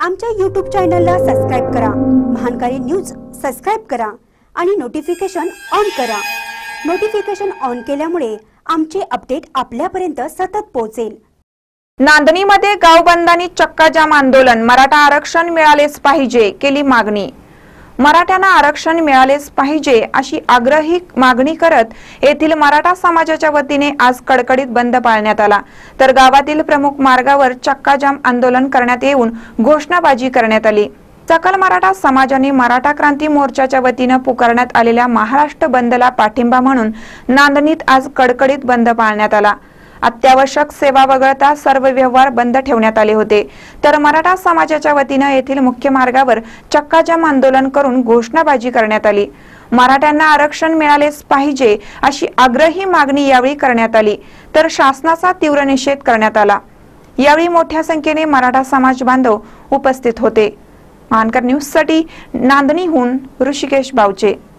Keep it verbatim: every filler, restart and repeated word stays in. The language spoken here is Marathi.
आमच्या यूट्यूब चॅनलला सबस्क्राइब करा, महानकारी न्यूज सबस्क्राइब करा आणि नोटिफिकेशन ऑन करा। नोटिफिकेशन ऑन केल्यामुळे आमचे अपडेट आपल्यापर्यंत सतत पोहोचेल। नांदणीमध्ये गाव बंदानी चक्का जाम आंदोलन, मराठा आरक्षण मिळालेच पाहिजे केली मागणी। मराठ्यांना आरक्षण मिळालेच पाहिजे अशी आग्रही मागणी करत येथील मराठा समाजाच्या वतीने आज कडकडीत बंद पाळण्यात आला। तर गावातील प्रमुख मार्गावर चक्का जाम आंदोलन करण्यात येऊन घोषणाबाजी करण्यात आली। सकल मराठा समाजाने मराठा क्रांती मोर्चाच्या वतीने पुकारण्यात आलेल्या महाराष्ट्र बंदला पाठिंबा म्हणून नांदणीत आज कडकडीत बंद पाळण्यात आला। अत्यावश्यक सेवा वगळता सर्व व्यवहार बंद ठेवण्यात आले होते। तर मराठा समाजाच्या वतीने येथील मुख्य मार्गावर चक्का जाम आंदोलन करून घोषणाबाजी करण्यात आली। मराठ्यांना आरक्षण मिळालेच पाहिजे अशी आग्रही मागणी यावेळी करण्यात आली। तर शासनाचा तीव्र निषेध करण्यात आला। यावेळी मोठ्या संख्येने मराठा समाज बांधव उपस्थित होते। महानकर न्यूज साठी नांदणीहून ऋषिकेश बावचे।